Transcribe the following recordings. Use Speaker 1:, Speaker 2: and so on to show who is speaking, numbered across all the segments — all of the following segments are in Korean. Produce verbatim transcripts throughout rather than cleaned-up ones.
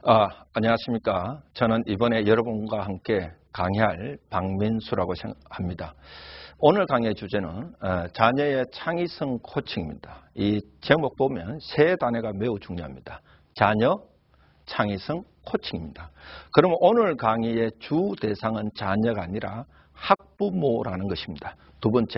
Speaker 1: 아, 안녕하십니까. 저는 이번에 여러분과 함께 강의할 박민수라고 합니다. 오늘 강의의 주제는 자녀의 창의성 코칭입니다. 이 제목 보면 세 단어가 매우 중요합니다. 자녀, 창의성, 코칭입니다. 그러면 오늘 강의의 주 대상은 자녀가 아니라 학부모라는 것입니다. 두 번째,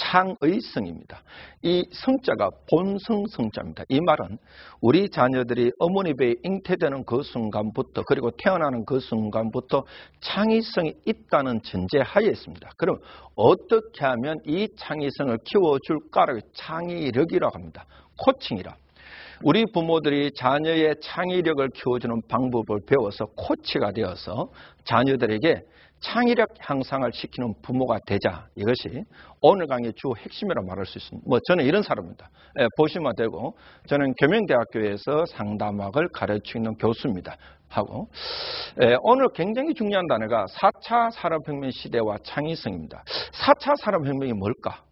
Speaker 1: 창의성입니다. 이 성자가 본성 성자입니다. 이 말은 우리 자녀들이 어머니 배에 잉태되는 그 순간부터 그리고 태어나는 그 순간부터 창의성이 있다는 전제하에 있습니다. 그럼 어떻게 하면 이 창의성을 키워줄까를 창의력이라고 합니다. 코칭이라. 우리 부모들이 자녀의 창의력을 키워주는 방법을 배워서 코치가 되어서 자녀들에게 창의력 향상을 시키는 부모가 되자. 이것이 오늘 강의의 주 핵심이라고 말할 수 있습니다. 뭐 저는 이런 사람입니다. 예, 보시면 되고 저는 교명대학교에서 상담학을 가르치고 있는 교수입니다. 하고 예, 오늘 굉장히 중요한 단어가 사 차 산업혁명 시대와 창의성입니다. 사 차 산업혁명이 뭘까?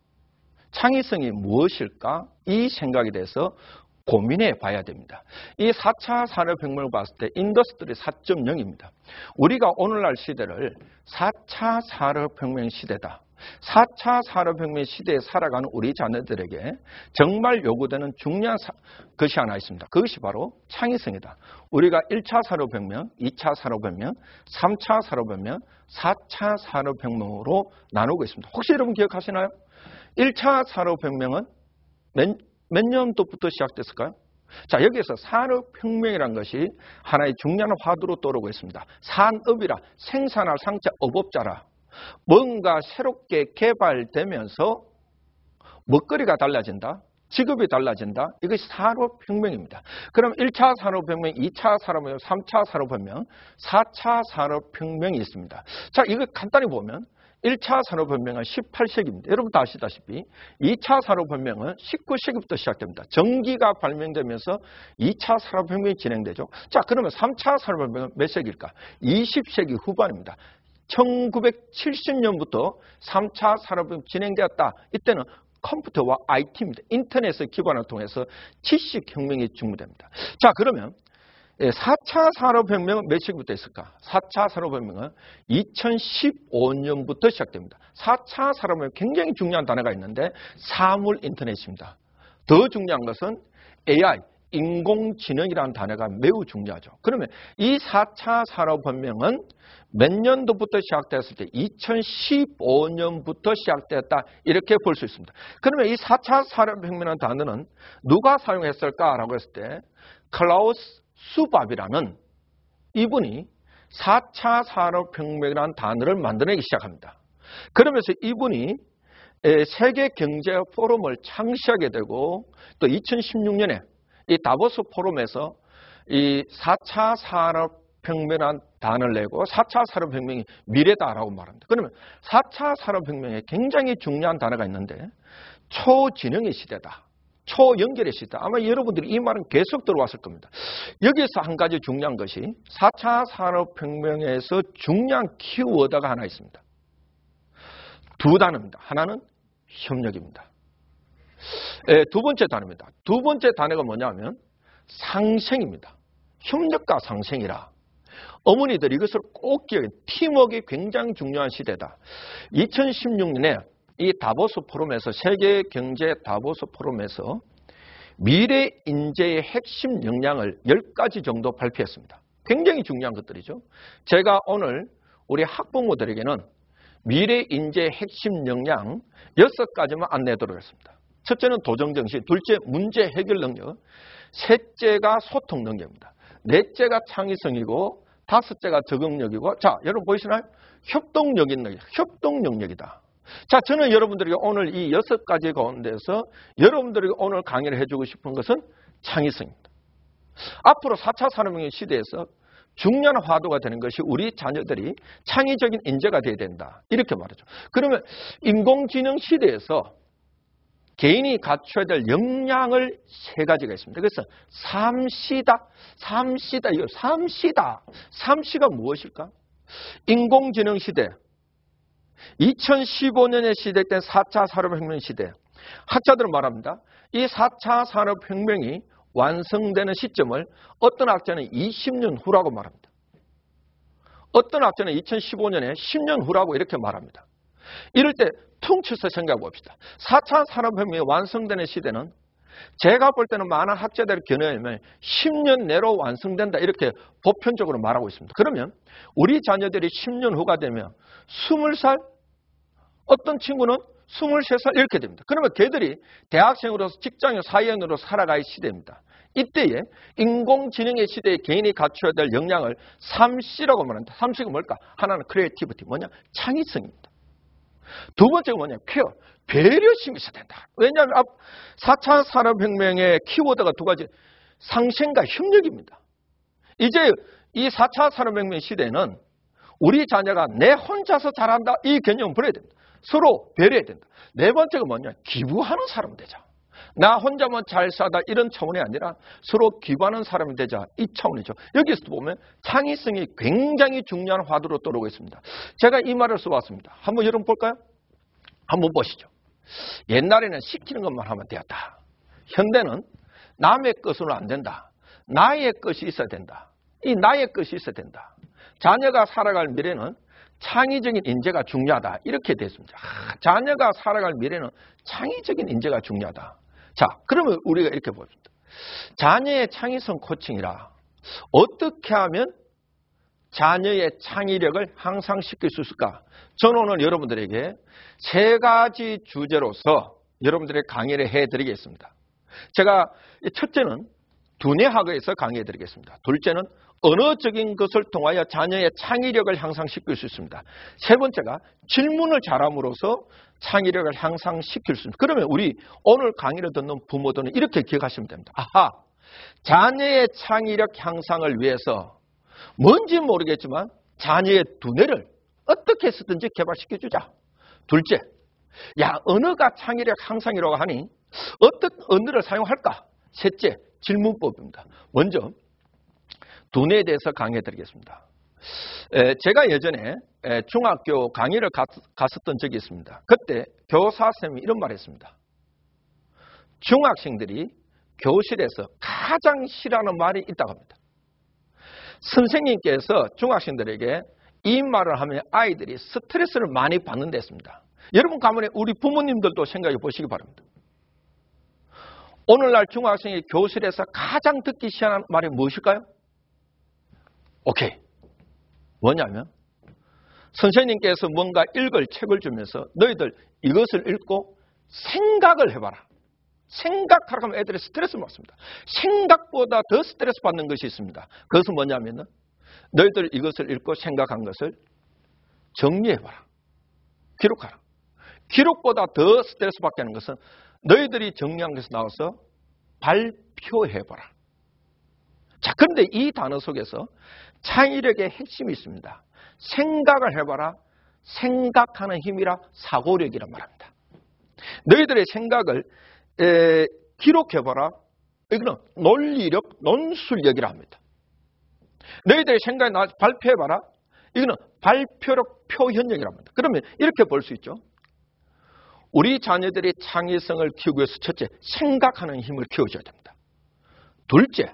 Speaker 1: 창의성이 무엇일까? 이 생각에 대해서 고민해 봐야 됩니다. 이 사 차 산업혁명을 봤을 때 인더스트리 사 점 영입니다. 우리가 오늘날 시대를 사 차 산업혁명 시대다. 사 차 산업혁명 시대에 살아가는 우리 자녀들에게 정말 요구되는 중요한 사, 것이 하나 있습니다. 그것이 바로 창의성이다. 우리가 일 차 산업혁명, 이 차 산업혁명, 삼 차 산업혁명, 사 차 산업혁명으로 나누고 있습니다. 혹시 여러분 기억하시나요? 일 차 산업혁명은 몇, 몇 년도부터 시작됐을까요? 자, 여기에서 산업혁명이라는 것이 하나의 중요한 화두로 떠오르고 있습니다. 산업이라, 생산할 상자 업업자라. 뭔가 새롭게 개발되면서 먹거리가 달라진다. 직업이 달라진다. 이것이 산업혁명입니다. 그럼 일 차 산업혁명, 이 차 산업혁명, 삼 차 산업혁명, 사 차 산업혁명이 있습니다. 자, 이거 간단히 보면 일 차 산업혁명은 십팔 세기입니다. 여러분 다 아시다시피 이 차 산업혁명은 십구 세기부터 시작됩니다. 전기가 발명되면서 이 차 산업혁명이 진행되죠. 자, 그러면 삼 차 산업혁명은 몇 세기일까? 이십 세기 후반입니다. 천구백칠십 년부터 삼 차 산업혁명이 진행되었다. 이때는 컴퓨터와 아이티입니다. 인터넷의 기반을 통해서 지식혁명이 중무됩니다. 자, 그러면 사 차 산업혁명은 몇 시부터 있을까? 사 차 산업혁명은 이천십오 년부터 시작됩니다. 사 차 산업혁명 굉장히 중요한 단어가 있는데 사물 인터넷입니다. 더 중요한 것은 에이아이, 인공지능이라는 단어가 매우 중요하죠. 그러면 이 사 차 산업혁명은 몇 년도부터 시작되었을 때 이천십오 년부터 시작되었다. 이렇게 볼 수 있습니다. 그러면 이 사 차 산업혁명이라는 단어는 누가 사용했을까라고 했을 때 클라우스 수밥이라는 이분이 사 차 산업혁명이라는 단어를 만들어내기 시작합니다. 그러면서 이분이 세계 경제 포럼을 창시하게 되고 또 이천십육 년에 이 다보스 포럼에서 이 사 차 산업혁명이라는 단어를 내고 사 차 산업혁명이 미래다라고 말합니다. 그러면 사 차 산업혁명에 굉장히 중요한 단어가 있는데 초지능의 시대다. 초연결의 시대. 아마 여러분들이 이 말은 계속 들어왔을 겁니다. 여기서 한 가지 중요한 것이 사 차 산업혁명에서 중요한 키워드가 하나 있습니다. 두 단어입니다. 하나는 협력입니다. 예, 두 번째 단어입니다. 두 번째 단어가 뭐냐면 상생입니다. 협력과 상생이라. 어머니들이 이것을 꼭 기억해요. 팀워크가 굉장히 중요한 시대다. 이천십육 년에 이 다보스 포럼에서 세계 경제 다보스 포럼에서 미래 인재의 핵심 역량을 열 가지 정도 발표했습니다. 굉장히 중요한 것들이죠. 제가 오늘 우리 학부모들에게는 미래 인재의 핵심 역량 여섯 가지만 안내하도록 하겠습니다. 첫째는 도정 정신, 둘째 문제 해결 능력, 셋째가 소통 능력입니다. 넷째가 창의성이고 다섯째가 적응력이고, 자, 여러분 보이시나요? 협동력 있는 협동 능력이다. 자, 저는 여러분들에게 오늘 이 여섯 가지 가운데서 여러분들에게 오늘 강의를 해주고 싶은 것은 창의성입니다. 앞으로 사 차 산업혁명 시대에서 중요한 화두가 되는 것이 우리 자녀들이 창의적인 인재가 되어야 된다. 이렇게 말하죠. 그러면 인공지능 시대에서 개인이 갖춰야 될 역량을 세 가지가 있습니다. 그래서 삼시다, 삼시다, 이거 삼시다. 삼시가 무엇일까? 인공지능 시대. 이천십오 년에 시작된 사 차 산업혁명 시대. 학자들은 말합니다. 이 사 차 산업혁명이 완성되는 시점을 어떤 학자는 이십 년 후라고 말합니다. 어떤 학자는 이천십오 년에 십 년 후라고 이렇게 말합니다. 이럴 때 퉁쳐서 생각해 봅시다. 사 차 산업혁명이 완성되는 시대는 제가 볼 때는 많은 학자들의 견해에 의하면 십 년 내로 완성된다 이렇게 보편적으로 말하고 있습니다. 그러면 우리 자녀들이 십 년 후가 되면 스무 살, 어떤 친구는 스물세 살 이렇게 됩니다. 그러면 걔들이 대학생으로서 직장인 사회인으로 살아갈 시대입니다. 이때에 인공지능의 시대에 개인이 갖춰야 될 역량을 삼 씨라고 말합니다. 삼 씨가 뭘까? 하나는 크리에이티비티, 뭐냐? 창의성입니다. 두 번째가 뭐냐? 퀘어, 배려심이 있어야 된다. 왜냐하면 사 차 산업혁명의 키워드가 두 가지, 상생과 협력입니다. 이제 이 사 차 산업혁명 시대에는 우리 자녀가 내 혼자서 잘한다 이 개념을 버려야 됩니다. 서로 배려해야 된다. 네 번째가 뭐냐? 기부하는 사람 되자. 나 혼자만 잘 사다 이런 차원이 아니라 서로 기부하는 사람이 되자 이 차원이죠. 여기서 보면 창의성이 굉장히 중요한 화두로 떠오르고 있습니다. 제가 이 말을 써왔습니다. 한번 여러분 볼까요? 한번 보시죠. 옛날에는 시키는 것만 하면 되었다. 현대는 남의 것으로 안 된다. 나의 것이 있어야 된다. 이 나의 것이 있어야 된다. 자녀가 살아갈 미래는 창의적인 인재가 중요하다. 이렇게 됐습니다. 아, 자녀가 살아갈 미래는 창의적인 인재가 중요하다. 자, 그러면 우리가 이렇게 봅시다. 자녀의 창의성 코칭이라 어떻게 하면 자녀의 창의력을 향상시킬 수 있을까? 저는 오늘 여러분들에게 세 가지 주제로서 여러분들의 강의를 해드리겠습니다. 제가 첫째는 두뇌학에서 강의해드리겠습니다. 둘째는 언어적인 것을 통하여 자녀의 창의력을 향상시킬 수 있습니다. 세 번째가 질문을 잘함으로써 창의력을 향상시킬 수 있습니다. 그러면 우리 오늘 강의를 듣는 부모들은 이렇게 기억하시면 됩니다. 아하, 자녀의 창의력 향상을 위해서 뭔지 모르겠지만 자녀의 두뇌를 어떻게 해서든지 개발시켜주자. 둘째, 야 언어가 창의력 향상이라고 하니 어떤 언어를 사용할까? 셋째, 질문법입니다. 먼저 두뇌에 대해서 강의해드리겠습니다. 에, 제가 예전에 에, 중학교 강의를 갔, 갔었던 적이 있습니다. 그때 교사선생님이 이런 말을 했습니다. 중학생들이 교실에서 가장 싫어하는 말이 있다고 합니다. 선생님께서 중학생들에게 이 말을 하면 아이들이 스트레스를 많이 받는다 했습니다. 여러분 가만히 우리 부모님들도 생각해 보시기 바랍니다. 오늘날 중학생이 교실에서 가장 듣기 싫어하는 말이 무엇일까요? 오케이. 뭐냐면 선생님께서 뭔가 읽을 책을 주면서 너희들 이것을 읽고 생각을 해봐라. 생각하라고 하면 애들이 스트레스를 받습니다. 생각보다 더 스트레스 받는 것이 있습니다. 그것은 뭐냐면 너희들 이것을 읽고 생각한 것을 정리해봐라. 기록하라. 기록보다 더 스트레스 받게 하는 것은 너희들이 정리한 것에서 나와서 발표해봐라. 자, 그런데 이 단어 속에서 창의력의 핵심이 있습니다. 생각을 해봐라. 생각하는 힘이라 사고력이란 말합니다. 너희들의 생각을 에, 기록해봐라. 이거는 논리력, 논술력이라 합니다. 너희들의 생각을 나와서 발표해봐라. 이거는 발표력, 표현력이라 합니다. 그러면 이렇게 볼 수 있죠. 우리 자녀들이 창의성을 키우기 위해서 첫째, 생각하는 힘을 키워줘야 됩니다. 둘째,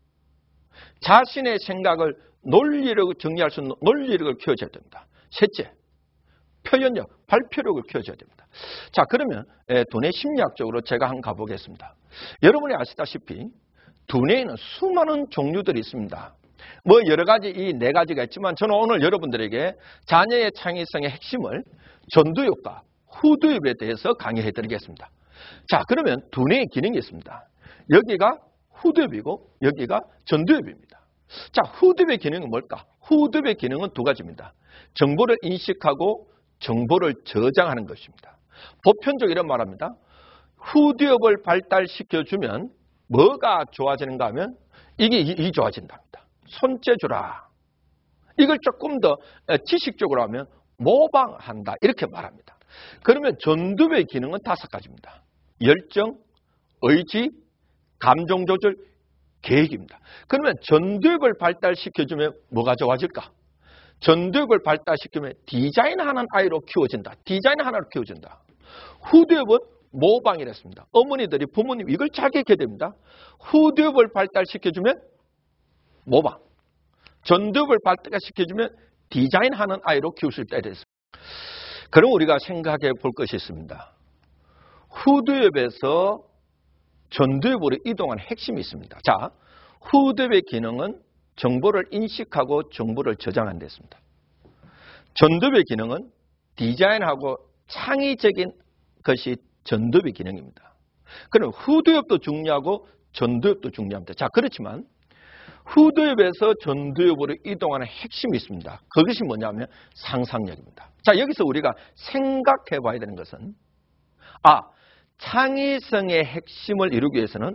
Speaker 1: 자신의 생각을 논리력을 정리할 수 있는 논리력을 키워줘야 됩니다. 셋째, 표현력, 발표력을 키워줘야 됩니다. 자, 그러면 두뇌 심리학적으로 제가 한번 가보겠습니다. 여러분이 아시다시피 두뇌에는 수많은 종류들이 있습니다. 뭐 여러 가지 이 네 가지가 있지만 저는 오늘 여러분들에게 자녀의 창의성의 핵심을 전두엽과 후두엽에 대해서 강의해 드리겠습니다. 자, 그러면 두뇌의 기능이 있습니다. 여기가 후두엽이고 여기가 전두엽입니다. 자, 후두엽의 기능은 뭘까? 후두엽의 기능은 두 가지입니다. 정보를 인식하고 정보를 저장하는 것입니다. 보편적으로 이런 말합니다. 후두엽을 발달시켜주면 뭐가 좋아지는가 하면 이게 이 좋아진답니다. 손재주라. 이걸 조금 더 지식적으로 하면 모방한다. 이렇게 말합니다. 그러면 전두엽의 기능은 다섯 가지입니다. 열정, 의지, 감정조절, 계획입니다. 그러면 전두엽을 발달시켜주면 뭐가 좋아질까? 전두엽을 발달시키면 디자인하는 아이로 키워진다. 디자인 하나로 키워진다. 후두엽은 모방이랬습니다. 어머니들이 부모님 이걸 잘 기억해야 됩니다. 후두엽을 발달시켜주면 모방, 전두엽을 발달시켜주면 디자인하는 아이로 키울 수 있다 이랬습니다. 그럼 우리가 생각해 볼 것이 있습니다. 후두엽에서 전두엽으로 이동하는 핵심이 있습니다. 자, 후두엽의 기능은 정보를 인식하고 정보를 저장하는 데 있습니다. 전두엽의 기능은 디자인하고 창의적인 것이 전두엽의 기능입니다. 그럼 후두엽도 중요하고 전두엽도 중요합니다. 자, 그렇지만 후두엽에서 전두엽으로 이동하는 핵심이 있습니다. 그것이 뭐냐면 상상력입니다. 자, 여기서 우리가 생각해 봐야 되는 것은 아, 창의성의 핵심을 이루기 위해서는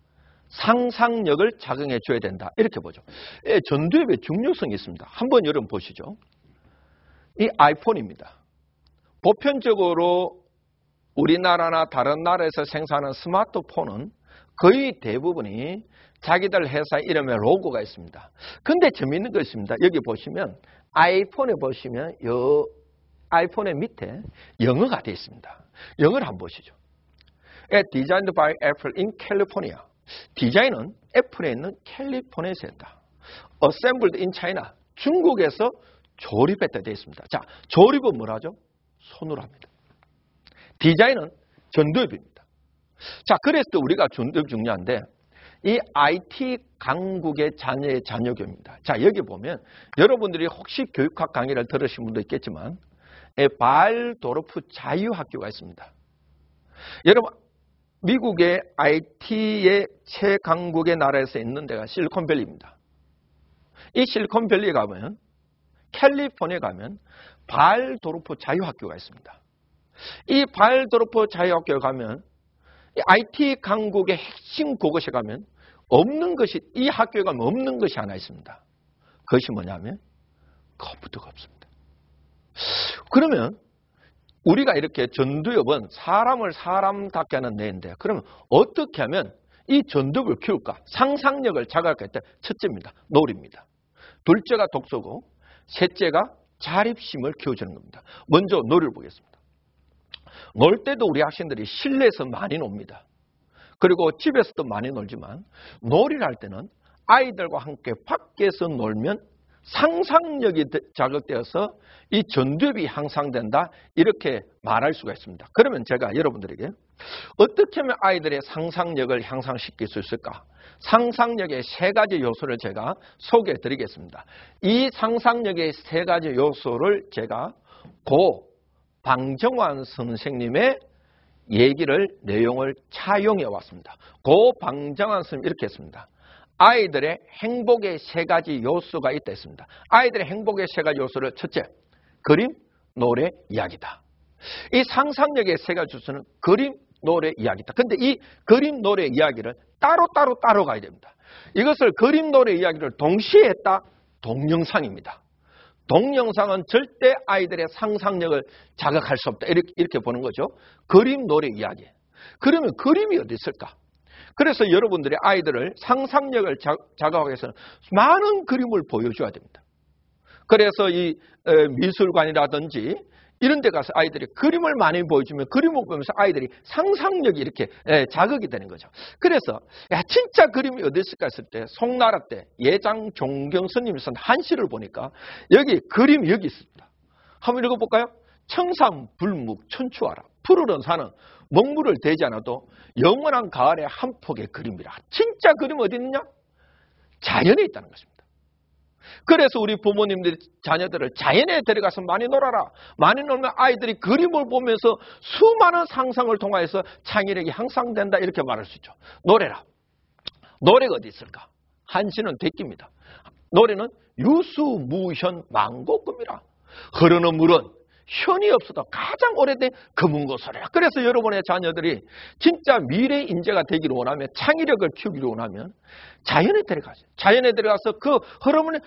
Speaker 1: 상상력을 작용해 줘야 된다. 이렇게 보죠. 예, 전두엽의 중요성이 있습니다. 한번 여러분 보시죠. 이 아이폰입니다. 보편적으로 우리나라나 다른 나라에서 생산하는 스마트폰은 거의 대부분이 자기들 회사 이름에 로고가 있습니다. 근데 재미있는 거 있습니다. 여기 보시면 아이폰에 보시면 요 아이폰의 밑에 영어가 되어 있습니다. 영어를 한번 보시죠. Designed by Apple in California. 디자인은 애플에 있는 캘리포니아에서 했다. Assembled in China. 중국에서 조립했다 되어 있습니다. 자, 조립은 뭘 하죠? 손으로 합니다. 디자인은 전두엽입니다. 자, 그래서 우리가 전두엽 중요한데 이 아이티 강국의 자녀의 자녀교입니다. 자, 여기 보면 여러분들이 혹시 교육학 강의를 들으신 분도 있겠지만 발도르프 자유학교가 있습니다. 여러분, 미국의 아이티의 최강국의 나라에서 있는 데가 실리콘밸리입니다. 이 실리콘밸리에 가면 캘리포니아에 가면 발도르프 자유학교가 있습니다. 이 발도르프 자유학교에 가면 이 아이티 강국의 핵심 그것에 가면 없는 것이 이 학교에 가면 없는 것이 하나 있습니다. 그것이 뭐냐면 컴퓨터가 없습니다. 그러면 우리가 이렇게 전두엽은 사람을 사람답게 하는 뇌인데 그러면 어떻게 하면 이 전두엽을 키울까? 상상력을 자극할 때 첫째입니다. 놀이입니다. 둘째가 독서고 셋째가 자립심을 키워주는 겁니다. 먼저 놀이를 보겠습니다. 놀 때도 우리 학생들이 실내에서 많이 놉니다. 그리고 집에서도 많이 놀지만 놀이를 할 때는 아이들과 함께 밖에서 놀면 상상력이 자극되어서 이 전두엽이 향상된다 이렇게 말할 수가 있습니다. 그러면 제가 여러분들에게 어떻게 하면 아이들의 상상력을 향상시킬 수 있을까? 상상력의 세 가지 요소를 제가 소개해 드리겠습니다. 이 상상력의 세 가지 요소를 제가 고 방정환 선생님의 얘기를 내용을 차용해 왔습니다. 고 방정환 선생님 이렇게 했습니다. 아이들의 행복의 세 가지 요소가 있다 했습니다. 아이들의 행복의 세 가지 요소를 첫째, 그림, 노래, 이야기다. 이 상상력의 세 가지 요소는 그림, 노래, 이야기다. 근데 이 그림, 노래, 이야기를 따로따로 따로 가야 됩니다. 이것을 그림, 노래, 이야기를 동시에 했다? 동영상입니다. 동영상은 절대 아이들의 상상력을 자극할 수 없다. 이렇게, 이렇게 보는 거죠. 그림, 노래, 이야기. 그러면 그림이 어디 있을까? 그래서 여러분들이 아이들을 상상력을 자극하기 위해서는 많은 그림을 보여줘야 됩니다. 그래서 이 미술관이라든지 이런 데 가서 아이들이 그림을 많이 보여주면 그림을 보면서 아이들이 상상력이 이렇게 자극이 되는 거죠. 그래서 야 진짜 그림이 어디 있을까 했을 때 송나라 때 예장 종경 스님이 쓴 한시를 보니까 여기 그림이 여기 있습니다. 한번 읽어볼까요? 청산불묵 천추하라. 푸르른 산은 먹물을 대지 않아도 영원한 가을의 한 폭의 그림이라. 진짜 그림 어디 있느냐? 자연에 있다는 것입니다. 그래서 우리 부모님들이 자녀들을 자연에 데려가서 많이 놀아라. 많이 놀면 아이들이 그림을 보면서 수많은 상상을 통해서 창의력이 향상된다. 이렇게 말할 수 있죠. 노래라. 노래가 어디 있을까? 한시는 대끼입니다. 노래는 유수무현 망고금이라. 흐르는 물은 현이 없어도 가장 오래된 금은고소리라. 그래서 여러분의 자녀들이 진짜 미래 인재가 되기를 원하면 창의력을 키우기를 원하면 자연에 데려가죠. 자연에 데려가서 그 흐름을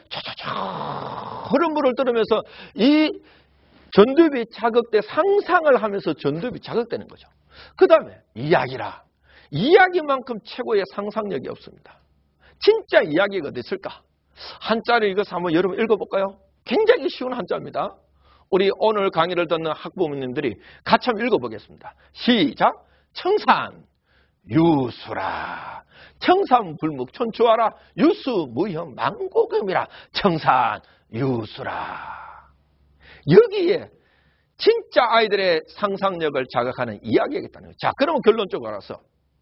Speaker 1: 촤촤촤 흐름물을 들으면서 이 전두엽이 자극돼 상상을 하면서 전두엽이 자극되는 거죠. 그 다음에 이야기라. 이야기만큼 최고의 상상력이 없습니다. 진짜 이야기가 어디 있을까? 한자를 이것을 한번 여러분 읽어볼까요? 굉장히 쉬운 한자입니다. 우리 오늘 강의를 듣는 학부모님들이 같이 한번 읽어보겠습니다. 시작! 청산, 유수라. 청산불목 촌추하라. 유수, 무형, 망고금이라. 청산, 유수라. 여기에 진짜 아이들의 상상력을 자극하는 이야기겠다는 거예요. 자, 그러면 결론적으로 알아서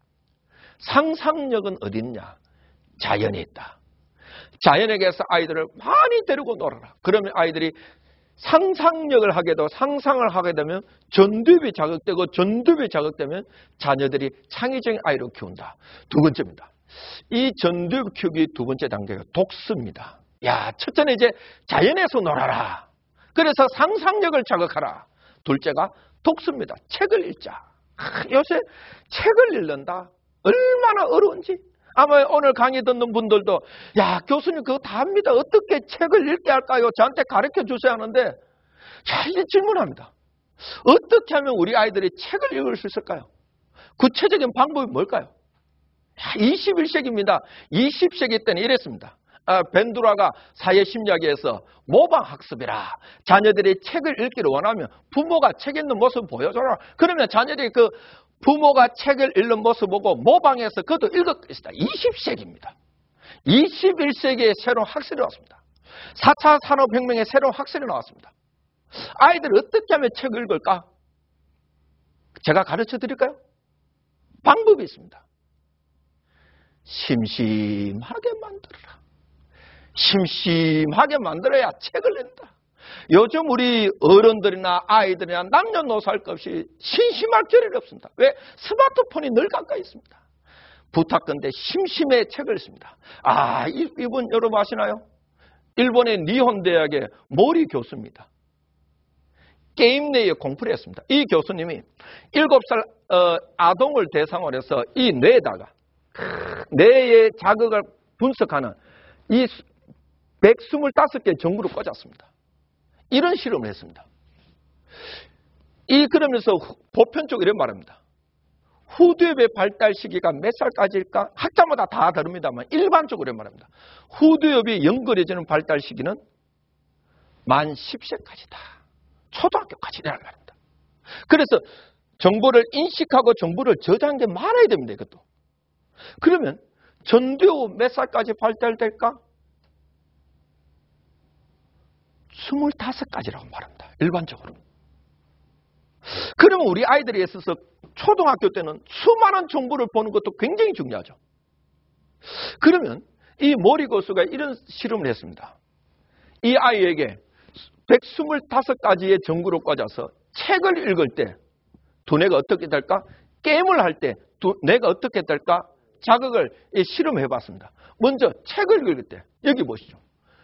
Speaker 1: 상상력은 어디 있냐? 자연에 있다. 자연에게서 아이들을 많이 데리고 놀아라. 그러면 아이들이 상상력을 하게 되고 상상을 하게 되면 전두엽이 자극되고 전두엽이 자극되면 자녀들이 창의적인 아이를 키운다. 두 번째입니다. 이 전두엽 키우기 두 번째 단계가 독서입니다. 야, 첫째는 이제 자연에서 놀아라. 그래서 상상력을 자극하라. 둘째가 독서입니다. 책을 읽자. 아, 요새 책을 읽는다. 얼마나 어려운지. 아마 오늘 강의 듣는 분들도 야, 교수님 그거 다 합니다. 어떻게 책을 읽게 할까요? 저한테 가르쳐 주세요 하는데 자, 이제 질문합니다. 어떻게 하면 우리 아이들이 책을 읽을 수 있을까요? 구체적인 방법이 뭘까요? 이십일 세기입니다. 이십 세기 때는 이랬습니다. 아, 벤두라가 사회심리학에서 모방학습이라. 자녀들이 책을 읽기를 원하면 부모가 책 읽는 모습을 보여줘라. 그러면 자녀들이 그 부모가 책을 읽는 모습 보고 모방해서 그것도 읽을 것이다. 이십 세기입니다. 이십일 세기에 새로운 학설이 나왔습니다. 사 차 산업혁명에 새로운 학설이 나왔습니다. 아이들 어떻게 하면 책을 읽을까? 제가 가르쳐 드릴까요? 방법이 있습니다. 심심하게 만들어라. 심심하게 만들어야 책을 낸다. 요즘 우리 어른들이나 아이들이나 남녀노소 할 것 없이 심심할 겨를이 없습니다. 왜? 스마트폰이 늘 가까이 있습니다. 부탁건대 심심해 책을 씁니다. 아, 이분 여러분 아시나요? 일본의 니혼 대학의 모리 교수입니다. 게임 내에 공부를 했습니다. 이 교수님이 일곱 살 어, 아동을 대상으로 해서 이 뇌에다가 뇌의 자극을 분석하는 이 백이십오 개 전구를 꽂았습니다. 이런 실험을 했습니다. 이 그러면서 보편적으로 이런 말합니다. 후두엽의 발달 시기가 몇 살까지일까? 학자마다 다 다릅니다만 일반적으로 이런 말합니다. 후두엽이 연결해지는 발달 시기는 만 십 세까지다. 초등학교까지라는 말입니다. 그래서 정보를 인식하고 정보를 저장한 게 많아야 됩니다. 이것도. 그러면 전두엽 몇 살까지 발달될까? 스물다섯 가지라고 말합니다. 일반적으로. 그러면 우리 아이들에 있어서 초등학교 때는 수많은 정보를 보는 것도 굉장히 중요하죠. 그러면 이 모리 교수가 이런 실험을 했습니다. 이 아이에게 백이십오 가지의 전구를 꽂아서 책을 읽을 때 두뇌가 어떻게 될까? 게임을 할 때 두뇌가 어떻게 될까? 자극을 실험해 봤습니다. 먼저 책을 읽을 때 여기 보시죠.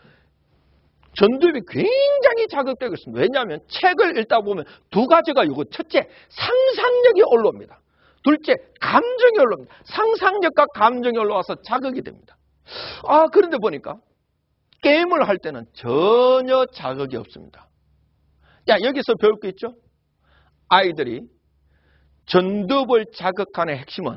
Speaker 1: 전두엽이 굉장히 자극되고 있습니다. 왜냐하면 책을 읽다 보면 두 가지가 이거 첫째, 상상력이 올라옵니다. 둘째, 감정이 올라옵니다. 상상력과 감정이 올라와서 자극이 됩니다. 아, 그런데 보니까 게임을 할 때는 전혀 자극이 없습니다. 야, 여기서 배울 게 있죠? 아이들이 전두엽을 자극하는 핵심은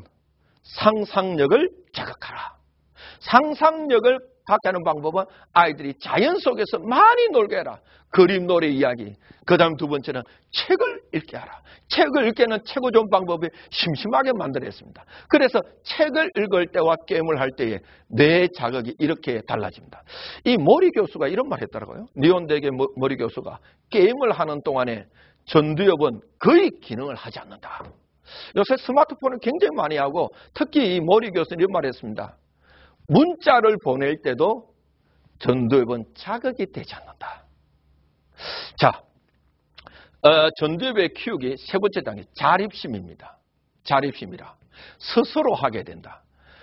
Speaker 1: 상상력을 자극하라. 상상력을 갖게 하는 방법은 아이들이 자연 속에서 많이 놀게 해라. 그림, 노래, 이야기. 그 다음 두 번째는 책을 읽게 하라. 책을 읽게는 최고 좋은 방법이 심심하게 만들었습니다. 그래서 책을 읽을 때와 게임을 할 때의 뇌 자극이 이렇게 달라집니다. 이 모리 교수가 이런 말 했더라고요. 니혼대학의 모리 교수가 게임을 하는 동안에 전두엽은 거의 기능을 하지 않는다. 요새 스마트폰을 굉장히 많이 하고 특히 이 모리 교수는 이런 말을 했습니다. 문자를 보낼 때도 전두엽은 자극이 되지 않는다. 자, 어, 전두엽의 키우기 세 번째 단계 자립심입니다. 자립심이라 스스로 하게 된다.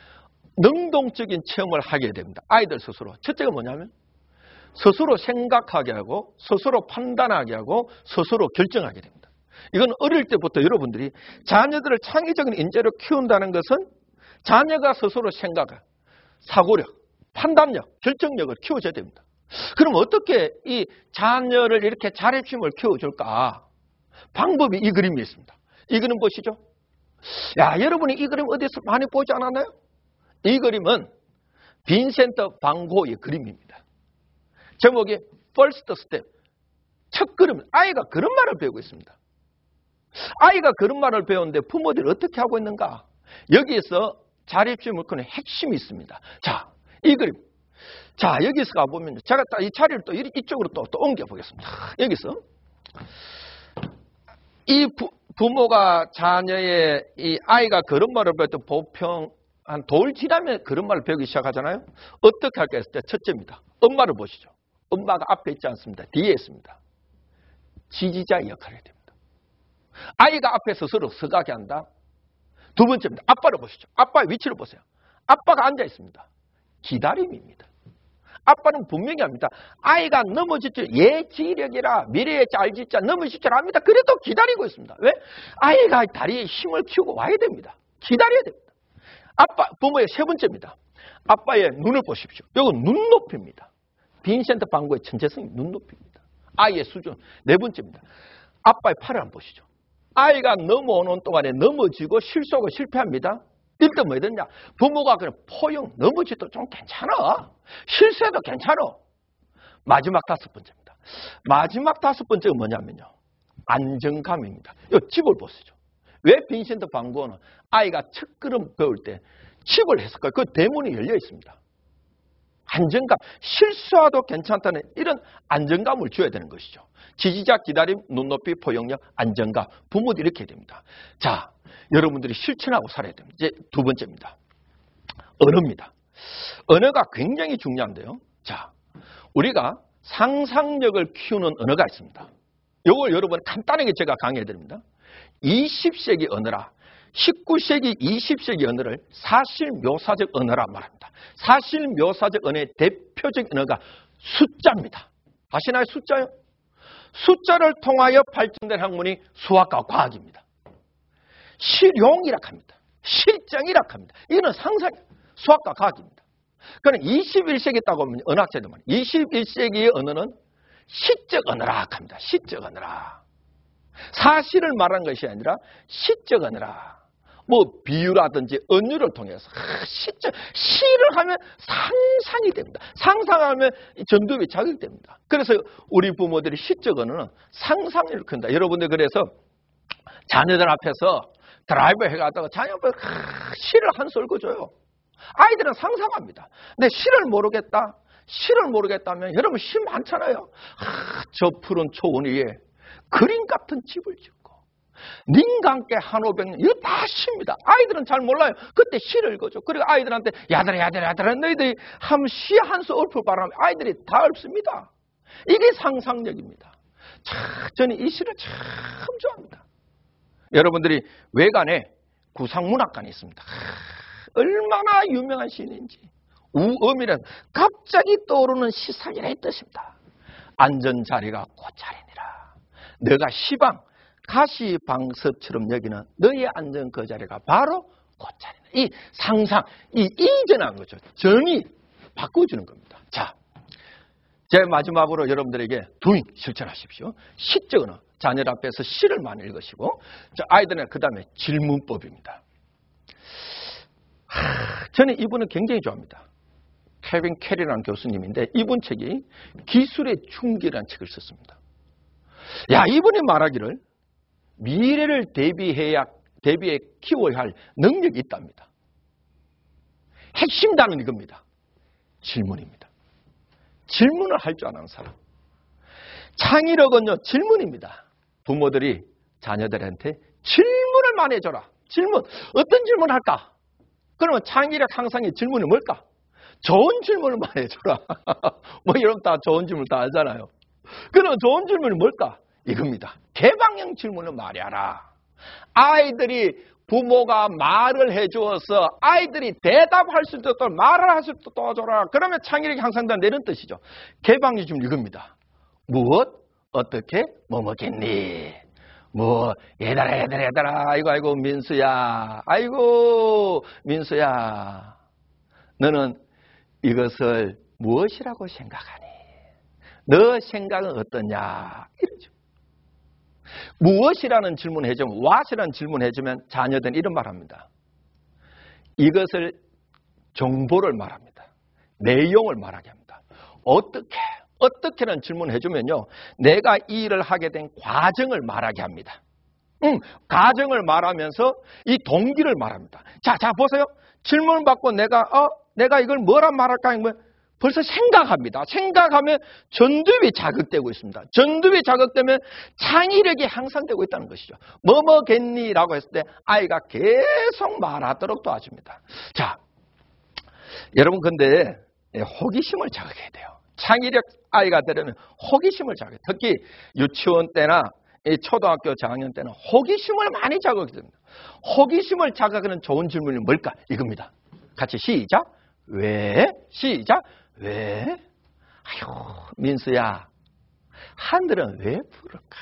Speaker 1: 능동적인 체험을 하게 됩니다. 아이들 스스로. 첫째가 뭐냐면 스스로 생각하게 하고 스스로 판단하게 하고 스스로 결정하게 됩니다. 이건 어릴 때부터 여러분들이 자녀들을 창의적인 인재로 키운다는 것은 자녀가 스스로 생각하고 사고력, 판단력, 결정력을 키워줘야 됩니다. 그럼 어떻게 이 자녀를 이렇게 자립심을 키워줄까? 방법이 이 그림이 있습니다. 이 그림 보시죠. 야, 여러분이 이 그림 어디서 많이 보지 않았나요? 이 그림은 빈센트 반 고흐의 그림입니다. 제목이 First Step, 첫 걸음. 아이가 그런 말을 배우고 있습니다. 아이가 그런 말을 배웠는데 부모들이 어떻게 하고 있는가? 여기에서 자립심 물건의 핵심이 있습니다. 자, 이 그림. 자, 여기서 가보면 제가 딱 이 자리를 또 이쪽으로 또, 또 옮겨보겠습니다. 여기서 이 부, 부모가 자녀의 이 아이가 그런 말을 배울 때 보평 한 돌 지나면 그런 말을 배우기 시작하잖아요. 어떻게 할까 했을 때 첫째입니다. 엄마를 보시죠. 엄마가 앞에 있지 않습니다. 뒤에 있습니다. 지지자의 역할을 해야 됩니다. 아이가 앞에서 서로 서가게 한다. 두 번째입니다. 아빠를 보시죠. 아빠의 위치를 보세요. 아빠가 앉아 있습니다. 기다림입니다. 아빠는 분명히 합니다. 아이가 넘어질 줄 예지력이라 미래에 잘 짓자 넘어질 줄 압니다. 그래도 기다리고 있습니다. 왜? 아이가 다리에 힘을 키우고 와야 됩니다. 기다려야 됩니다. 아빠, 부모의 세 번째입니다. 아빠의 눈을 보십시오. 이건 눈높이입니다. 빈센트 반 고의 천재성이 눈높이입니다. 아이의 수준. 네 번째입니다. 아빠의 팔을 한번 보시죠. 아이가 넘어오는 동안에 넘어지고 실수하고 실패합니다. 이때 뭐 해야 되냐? 부모가 그냥 포용, 넘어지도 좀 괜찮아. 실수해도 괜찮아. 마지막 다섯 번째입니다. 마지막 다섯 번째가 뭐냐면요. 안정감입니다. 이 집을 보시죠. 왜 빈센트 반 고는 아이가 첫 걸음 배울 때 집을 했을까요? 그 대문이 열려 있습니다. 안정감, 실수와도 괜찮다는 이런 안정감을 줘야 되는 것이죠. 지지자, 기다림, 눈높이, 포용력, 안정감. 부모도 이렇게 해야 됩니다. 자, 여러분들이 실천하고 살아야 됩니다. 이제 두 번째입니다. 언어입니다. 언어가 굉장히 중요한데요. 자, 우리가 상상력을 키우는 언어가 있습니다. 이걸 여러분 간단하게 제가 강의해 드립니다. 이십 세기 언어라. 십구 세기, 이십 세기 언어를 사실묘사적 언어라 말합니다. 사실묘사적 언어의 대표적 언어가 숫자입니다. 아시나요? 숫자요? 숫자를 통하여 발전된 학문이 수학과 과학입니다. 실용이라 합니다. 실정이라 합니다. 이거는 상상이에요. 수학과 과학입니다. 그러나 이십일 세기 있다고 하면 언어학자들 말이에요. 이십일 세기의 언어는 시적 언어라 합니다. 시적 언어라. 사실을 말하는 것이 아니라 시적 언어라. 뭐 비유라든지 은유를 통해서 시적, 시를 하면 상상이 됩니다. 상상하면 전두엽이 자극됩니다. 그래서 우리 부모들이 시적 언어는 상상력을 큰다. 여러분들 그래서 자녀들 앞에서 드라이브 해가다가 자녀 앞에 시를 한 수 읽어줘요. 아이들은 상상합니다. 근데 시를 모르겠다. 시를 모르겠다면 여러분 시 많잖아요. 아, 저 푸른 초원 위에 그림 같은 집을 짓고 님과 함께 한오백 년 이거 다 시입니다. 아이들은 잘 몰라요. 그때 시를 읽어줘. 그리고 아이들한테 야들아 야들아 야들아 너희들이 한 시 한 수 읊을 바람에 아이들이 다 읊습니다. 이게 상상력입니다. 참 저는 이 시를 참 좋아합니다. 여러분들이 외관에 구상문학관이 있습니다. 얼마나 유명한 시인인지. 우엄이란 갑자기 떠오르는 시상이라 이 뜻입니다. 앉은 자리가 곧자리니라. 너가 시방 가시방석처럼 여기는 너의 앉은 그 자리가 바로 곧자리니라. 이 상상, 이 이전한 거죠. 정의 바꿔주는 겁니다. 자, 제 마지막으로 여러분들에게 도잉 실천하십시오. 시적 언어. 자녀 앞에서 시를 많이 읽으시고, 자, 아이들은 그 다음에 질문법입니다. 하, 저는 이분은 굉장히 좋아합니다. 케빈 캐리라는 교수님인데 이분 책이 기술의 충기라는 책을 썼습니다. 야, 이분이 말하기를 미래를 대비해야 대비해 키워야 할 능력이 있답니다. 핵심 단어는 이겁니다. 질문입니다. 질문을 할 줄 아는 사람. 창의력은요, 질문입니다. 부모들이 자녀들한테 질문을 많이 해줘라. 질문. 어떤 질문을 할까? 그러면 창의력 향상의 질문이 뭘까? 좋은 질문을 많이 해줘라. 뭐 여러분 다 좋은 질문 다 알잖아요. 그러면 좋은 질문이 뭘까? 이겁니다. 개방형 질문을 많이 하라. 아이들이 부모가 말을 해주어서 아이들이 대답할 수 있도록 말을 할 수 있도록 도와줘라. 그러면 창의력이 향상된다 이런 뜻이죠. 개방형 질문 이겁니다. 무엇? 어떻게? 뭐 먹겠니? 뭐 얘들아 얘들아 얘들아 아이고 아이고 민수야 아이고 민수야 너는 이것을 무엇이라고 생각하니? 너 생각은 어떠냐? 이러죠. 무엇이라는 질문을 해주면 what이라는 질문을 해주면 자녀들은 이런 말합니다. 이것을 정보를 말합니다. 내용을 말하게 합니다. 어떻게? 어떻게라는 질문을 해주면요. 내가 이 일을 하게 된 과정을 말하게 합니다. 응, 가정을 말하면서 이 동기를 말합니다. 자, 자 보세요. 질문을 받고 내가 어, 내가 이걸 뭐라 말할까? 뭐 벌써 생각합니다. 생각하면 전두엽이 자극되고 있습니다. 전두엽이 자극되면 창의력이 향상되고 있다는 것이죠. 뭐 뭐겠니라고 했을 때 아이가 계속 말하도록 도와줍니다. 자, 여러분 근데 호기심을 자극해야 돼요. 창의력 아이가 되려면 호기심을 자극해요. 특히 유치원 때나 초등학교 저학년 때는 호기심을 많이 자극해야 됩니다. 호기심을 자극하는 좋은 질문이 뭘까? 이겁니다. 같이 시작. 왜? 시작. 왜? 아휴, 민수야, 하늘은 왜 푸를까?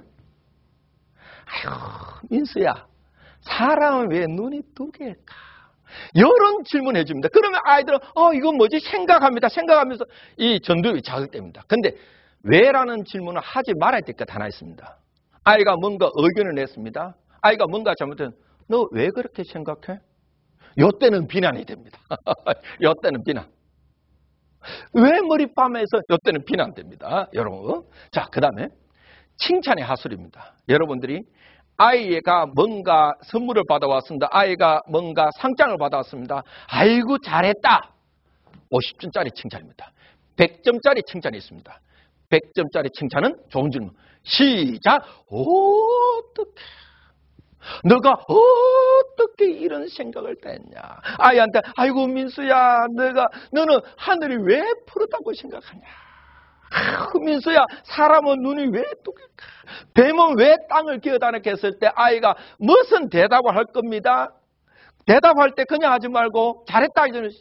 Speaker 1: 아휴, 민수야, 사람은 왜 눈이 두 개일까? 이런 질문 해줍니다. 그러면 아이들은 어 이건 뭐지? 생각합니다. 생각하면서 이 전두엽이 자극됩니다. 근데 왜라는 질문을 하지 말아야 될 것 하나 있습니다. 아이가 뭔가 의견을 냈습니다. 아이가 뭔가 잘못하면 너 왜 그렇게 생각해? 요때는 비난이 됩니다. 요때는 비난. 왜 머리밤에서 요때는 비난됩니다. 여러분. 자, 그 다음에 칭찬의 하술입니다. 여러분들이 아이가 뭔가 선물을 받아왔습니다. 아이가 뭔가 상장을 받아왔습니다. 아이고 잘했다. 오십 점짜리 칭찬입니다. 백 점짜리 칭찬이 있습니다. 백 점짜리 칭찬은 좋은 질문. 시작. 어떻게 너가 어떻게 이런 생각을 했냐. 아이한테 아이고 민수야 너가 너는 하늘이 왜 푸르다고 생각하냐. 아, 민수야 사람은 눈이 왜 뚜길까. 뱀은 왜 땅을 기어다니게 했을 때 아이가 무슨 대답을 할 겁니다. 대답할 때 그냥 하지 말고 잘했다 이러는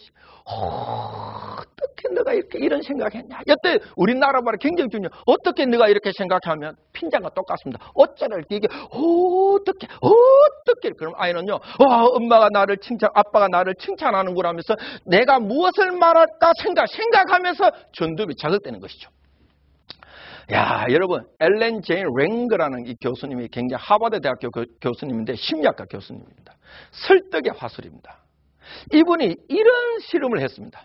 Speaker 1: 어떻게 너가 이렇게 이런 생각했냐. 이때 우리나라 말이 굉장히 중요해요. 어떻게 너가 이렇게 생각하면 핀잔과 똑같습니다. 어쩌를 이게 어떻게 어떻게 그럼 아이는요. 와 엄마가 나를 칭찬 아빠가 나를 칭찬하는구나 하면서 내가 무엇을 말할까 생각 생각하면서 전두엽이 자극되는 것이죠. 야 여러분 엘렌 제인 랭거라는 이 교수님이 굉장히 하버드 대학교 교, 교수님인데 심리학과 교수님입니다. 설득의 화술입니다. 이분이 이런 실험을 했습니다.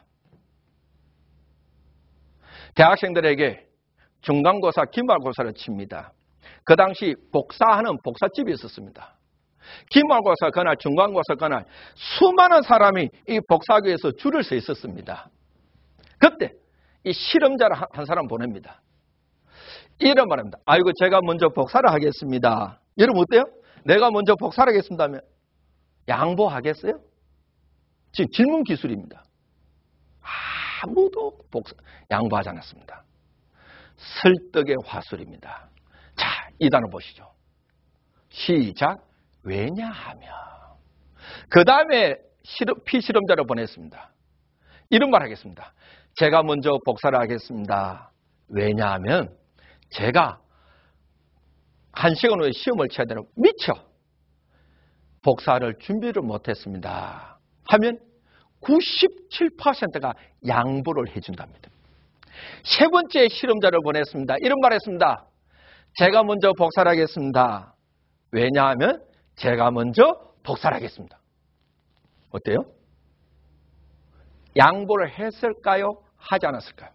Speaker 1: 대학생들에게 중간고사, 기말고사를 칩니다. 그 당시 복사하는 복사집이 있었습니다. 기말고사 그날, 중간고사 그날 수많은 사람이 이 복사하기 위해서 줄을 서 있었습니다. 그때 이 실험자를 한 사람 보냅니다. 이런 말입니다. 아이고 제가 먼저 복사를 하겠습니다. 여러분 어때요? 내가 먼저 복사를 하겠습니다 하면 양보하겠어요? 지금 질문 기술입니다. 아무도 복사, 양보하지 않았습니다. 설득의 화술입니다. 자, 이 단어 보시죠. 시작. 왜냐하면. 그 다음에 피실험자를 보냈습니다. 이런 말 하겠습니다. 제가 먼저 복사를 하겠습니다. 왜냐하면 제가 한 시간 후에 시험을 쳐야 되는 미처 복사를 준비를 못했습니다. 하면 구십칠 퍼센트가 양보를 해준답니다. 세 번째 실험자를 보냈습니다. 이런 말 했습니다. 제가 먼저 복사를 하겠습니다. 왜냐하면 제가 먼저 복사를 하겠습니다. 어때요? 양보를 했을까요? 하지 않았을까요?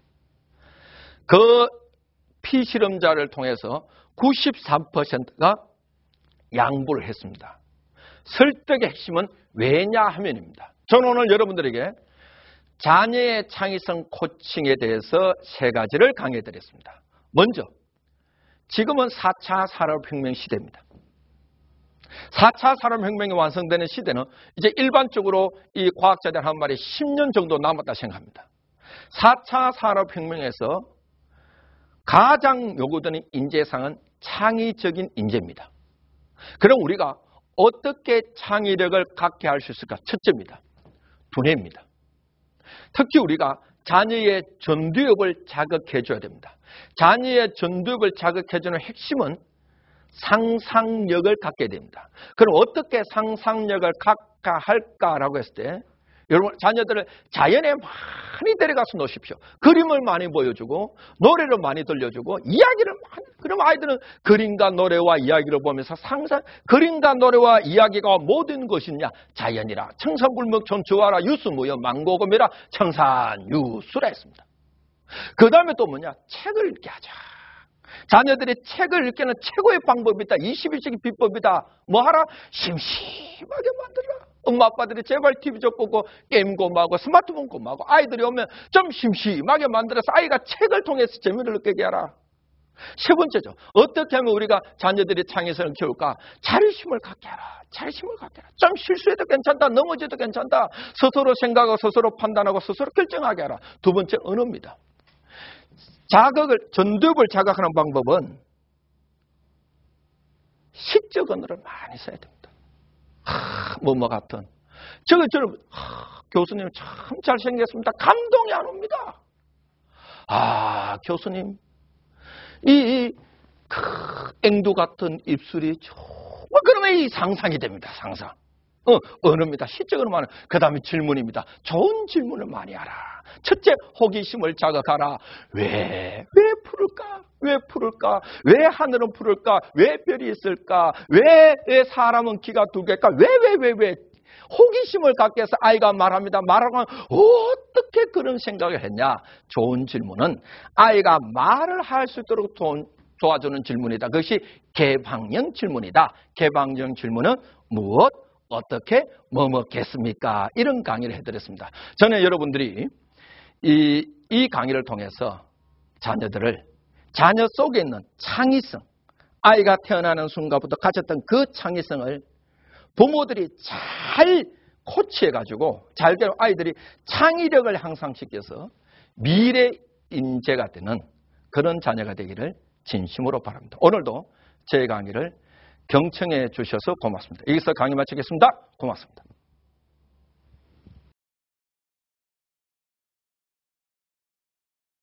Speaker 1: 그 피실험자를 통해서 구십삼 퍼센트가 양보를 했습니다. 설득의 핵심은 왜냐하면입니다. 저는 오늘 여러분들에게 자녀의 창의성 코칭에 대해서 세 가지를 강의해 드렸습니다. 먼저 지금은 사 차 산업혁명 시대입니다. 사 차 산업혁명이 완성되는 시대는 이제 일반적으로 이 과학자들 한 말이 십 년 정도 남았다 생각합니다. 사 차 산업혁명에서 가장 요구되는 인재상은 창의적인 인재입니다. 그럼 우리가 어떻게 창의력을 갖게 할 수 있을까? 첫째입니다. 두뇌입니다. 특히 우리가 자녀의 전두엽을 자극해줘야 됩니다. 자녀의 전두엽을 자극해주는 핵심은 상상력을 갖게 됩니다. 그럼 어떻게 상상력을 갖게 할까라고 했을 때 여러분 자녀들을 자연에 많이 데려가서 놓으십시오. 그림을 많이 보여주고 노래를 많이 들려주고 이야기를 많이 그럼 아이들은 그림과 노래와 이야기를 보면서 상상 그림과 노래와 이야기가 모든 것이냐 자연이라 청산불목 천추와라 유수무여 망고금이라 청산유수라 했습니다. 그 다음에 또 뭐냐 책을 읽게 하자. 자녀들이 책을 읽기는 최고의 방법이다. 이십일 세기 비법이다. 뭐 하라? 심심하게 만들라. 엄마 아빠들이 제발 티비 좀 보고 게임 고마고 스마트폰 고마고 아이들이 오면 좀 심심하게 만들어서 아이가 책을 통해서 재미를 느끼게 하라. 세 번째죠. 어떻게 하면 우리가 자녀들이 창의성을 키울까? 자립심을 갖게 하라. 자립심을 갖게 하라. 좀 실수해도 괜찮다. 넘어져도 괜찮다. 스스로 생각하고 스스로 판단하고 스스로 결정하게 하라. 두 번째, 언어입니다. 자극을, 전두엽을 자극하는 방법은 시적 언어를 많이 써야 됩니다. 하, 뭐뭐 같은. 저거, 저는, 하, 교수님 참 잘생겼습니다. 감동이 안 옵니다. 아, 교수님. 이, 이 그, 앵두 같은 입술이 정말 그러면 이 상상이 됩니다. 상상. 어, 언어입니다. 시적 언어만. 그 다음에 질문입니다. 좋은 질문을 많이 하라. 첫째, 호기심을 자극하라. 왜? 왜 푸를까? 왜 푸를까? 왜 하늘은 푸를까? 왜 별이 있을까? 왜, 왜 사람은 귀가 두 개일까? 왜, 왜, 왜, 왜? 호기심을 갖게 해서 아이가 말합니다. 말하면 어떻게 그런 생각을 했냐? 좋은 질문은 아이가 말을 할 수 있도록 도, 도와주는 질문이다. 그것이 개방형 질문이다. 개방형 질문은 무엇? 어떻게? 뭐 먹겠습니까? 이런 강의를 해드렸습니다. 저는 여러분들이 이, 이 강의를 통해서 자녀들을 자녀 속에 있는 창의성, 아이가 태어나는 순간부터 가졌던 그 창의성을 부모들이 잘 코치해가지고 잘 되는 아이들이 창의력을 향상시켜서 미래 인재가 되는 그런 자녀가 되기를 진심으로 바랍니다. 오늘도 제 강의를 경청해 주셔서 고맙습니다. 여기서 강의 마치겠습니다. 고맙습니다.